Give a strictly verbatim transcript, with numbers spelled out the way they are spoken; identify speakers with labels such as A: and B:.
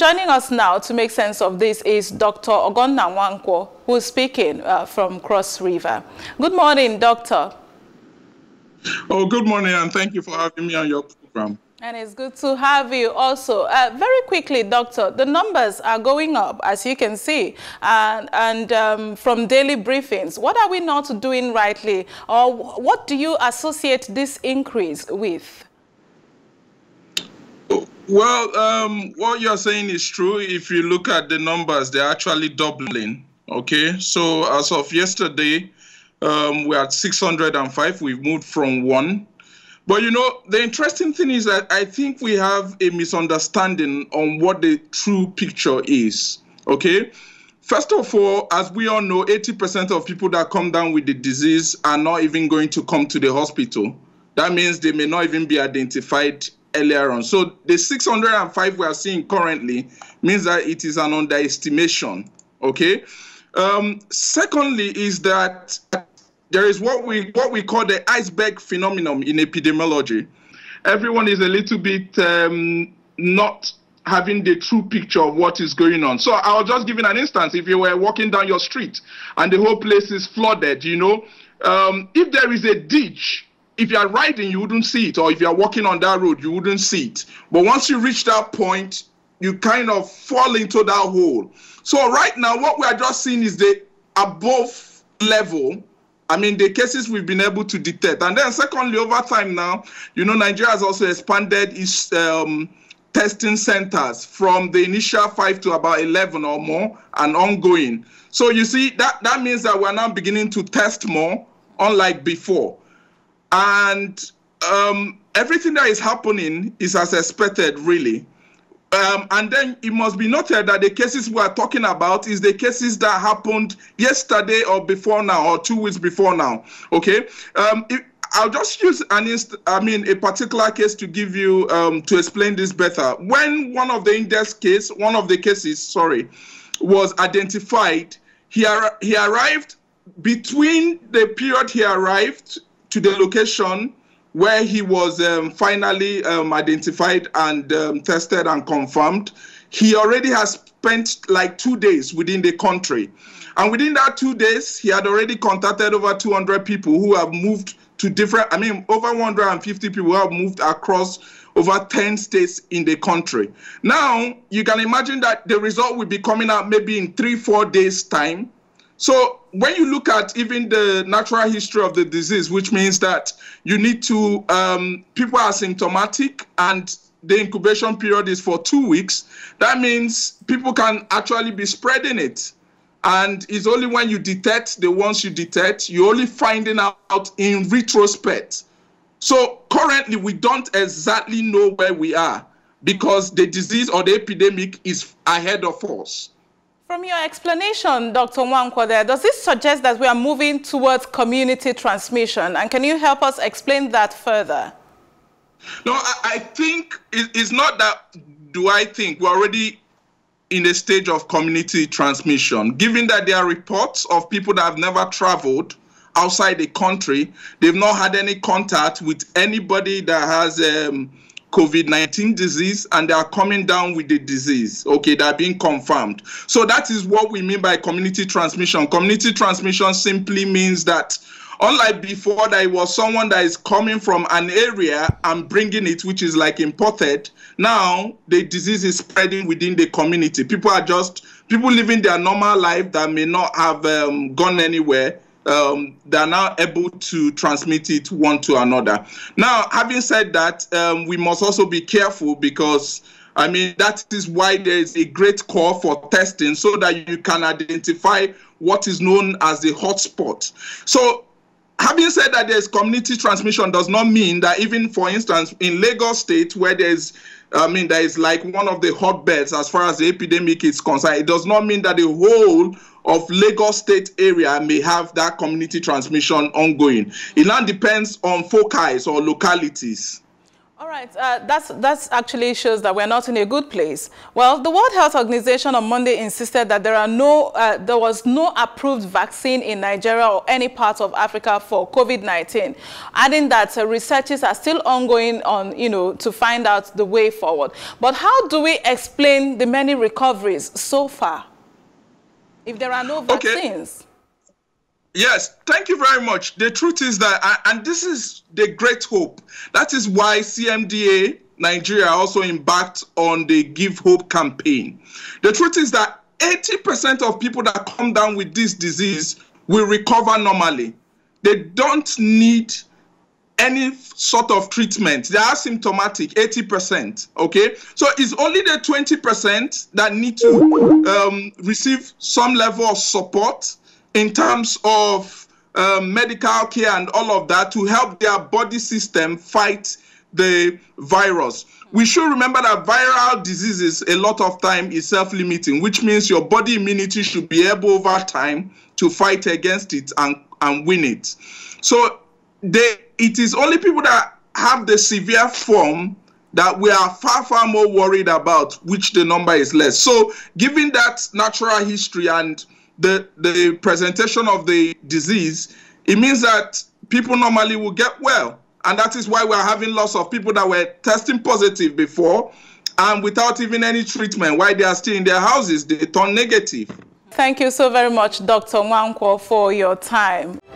A: Joining us now to make sense of this is Doctor Ogonna Nwankwo, who is speaking uh, from Cross River. Good morning, Doctor.
B: Oh, good morning, and thank you for having me on your program.
A: And it's good to have you also. Uh, very quickly, Doctor, the numbers are going up, as you can see, and, and um, from daily briefings. What are we not doing rightly, or what do you associate this increase with?
B: Well, um, what you're saying is true. If you look at the numbers, they're actually doubling. Okay, so as of yesterday, um, we're at six hundred and five. We've moved from one. But, you know, the interesting thing is that I think we have a misunderstanding on what the true picture is, okay? First of all, as we all know, eighty percent of people that come down with the disease are not even going to come to the hospital. That means they may not even be identified earlier on. So the six hundred and five we are seeing currently means that it is an underestimation, okay? Um, secondly is that there is what we what we call the iceberg phenomenon in epidemiology. Everyone is a little bit um, not having the true picture of what is going on. So I'll just give you an instance. If you were walking down your street and the whole place is flooded, you know, um, if there is a ditch, if you are riding, you wouldn't see it, or if you are walking on that road, you wouldn't see it. But once you reach that point, you kind of fall into that hole. So right now, what we are just seeing is the above level. I mean, the cases we've been able to detect. And then secondly, over time now, you know, Nigeria has also expanded its um, testing centers from the initial five to about eleven or more and ongoing. So you see, that, that means that we're now beginning to test more, unlike before. And um, everything that is happening is as expected, really. Um, and then it must be noted that the cases we are talking about is the cases that happened yesterday or before now, or two weeks before now. Okay, um, if, I'll just use an inst I mean a particular case to give you um, to explain this better. When one of the index case, one of the cases, sorry, was identified, he ar he arrived between the period he arrived to the location where he was um, finally um, identified and um, tested and confirmed. He already has spent like two days within the country. And within that two days, he had already contacted over two hundred people who have moved to different, I mean, over one hundred fifty people who have moved across over ten states in the country. Now, you can imagine that the result will be coming out maybe in three, four days' time. So when you look at even the natural history of the disease, which means that you need to, um, people are symptomatic and the incubation period is for two weeks, that means people can actually be spreading it. And it's only when you detect the ones you detect, you're only finding out in retrospect. So currently we don't exactly know where we are because the disease or the epidemic is ahead of us.
A: From your explanation, Doctor Nwankwo, there, does this suggest that we are moving towards community transmission? And can you help us explain that further?
B: No, I, I think it's not that, do I think we're already in a stage of community transmission, given that there are reports of people that have never traveled outside the country, they've not had any contact with anybody that has um, COVID nineteen disease, and they are coming down with the disease, okay, they are being confirmed. So that is what we mean by community transmission. Community transmission simply means that unlike before, that it was someone that is coming from an area and bringing it, which is like imported, now the disease is spreading within the community. People are just, people living their normal life that may not have um, gone anywhere, Um, they are now able to transmit it one to another. Now, having said that, um, we must also be careful because, I mean, that is why there is a great call for testing so that you can identify what is known as the hotspot. So, having said that there's community transmission does not mean that even, for instance, in Lagos State, where there's I mean, there is like one of the hotbeds as far as the epidemic is concerned, it does not mean that the whole of Lagos State area may have that community transmission ongoing. It now depends on foci or localities.
A: All right, uh, that's, that's actually shows that we're not in a good place. Well, the World Health Organization on Monday insisted that there are no, uh, there was no approved vaccine in Nigeria or any part of Africa for COVID nineteen, adding that uh, researches are still ongoing on, you know, to find out the way forward. But how do we explain the many recoveries so far if there are no vaccines?
B: Okay. Yes, thank you very much. The truth is that, and this is the great hope, that is why C M D A Nigeria also embarked on the Give Hope campaign. The truth is that eighty percent of people that come down with this disease will recover normally. They don't need any sort of treatment. They are symptomatic, eighty percent, okay? So it's only the twenty percent that need to um, receive some level of support in terms of um, medical care and all of that to help their body system fight the virus. We should remember that viral diseases a lot of time is self-limiting, which means your body immunity should be able over time to fight against it and, and win it. So they, it is only people that have the severe form that we are far, far more worried about, which the number is less. So given that natural history and The, the presentation of the disease, it means that people normally will get well. And that is why we're having lots of people that were testing positive before and without even any treatment, while they are still in their houses, they turn negative.
A: Thank you so very much, Doctor Nwankwo, for your time.